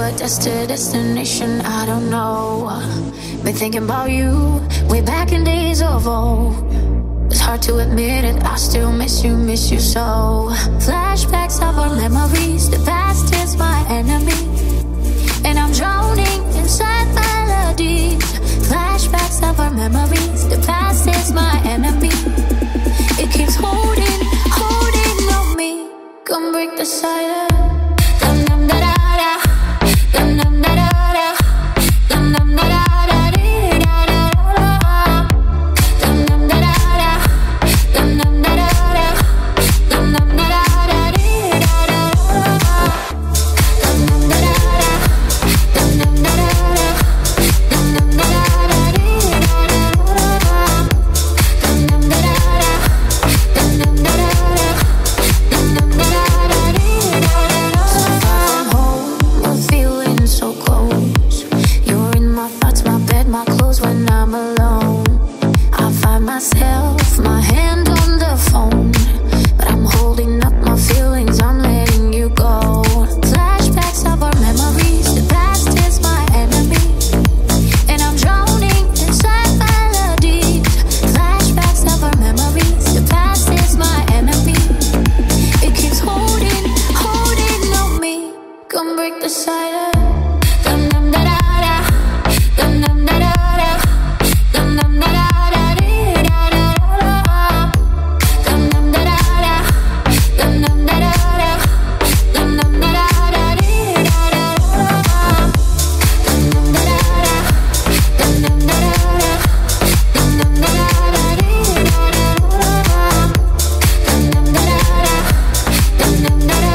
us to destination, I don't know. Been thinking about you way back in days of old. It's hard to admit it, I still miss you so. Flashbacks of our memories, the past is my enemy, and I'm drowning inside melodies. Flashbacks of our memories, the past is my enemy. It keeps holding on me. Come break the silence. Dum dum da da da, dum dum da da da, dum dum da da da dee da da da, dum dum da da da, dum dum da da da, dum dum da da da dee da da da, dum dum da da da, dum dum da da da, dum dum da da da dee da da da, dum dum da da da, dum dum da da da, dum dum da da da dee da da da. So far from home, but feeling so close. You're in my thoughts, my bed, my clothes when I'm alone. I find myself, my hand on the phone, but I'm holding up my feelings, I'm letting you go. Flashbacks of our memories, the past is my enemy, and I'm drowning inside melodies. Flashbacks of our memories, the past is my enemy. It keeps holding on me. Come break the silence. Dum dum da da da, dum dum da da da, dum dum da da da dee da da da, dum dum da da da, dum dum da da da, dum dum da da da dee da da da, dum dum da da da, dum dum da da da, dum dum da da da dee da da da, dum dum da da da, dum dum da da da, dum dum da da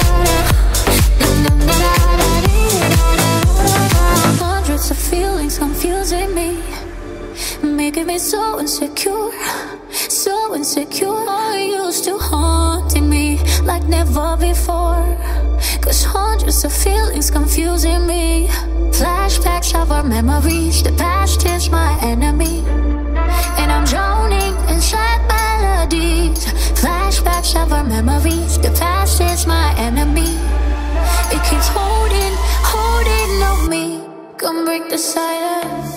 da dee da da da. Hundreds of feelings confusing me, making me so insecure, so insecure. Are you still haunting me like never before? 'Cause hundreds of feelings confusing me. Flashbacks of our memories, the past is my enemy, and I'm drowning inside melodies. Flashbacks of our memories, the past is my enemy. It keeps holding on me. Come break the silence.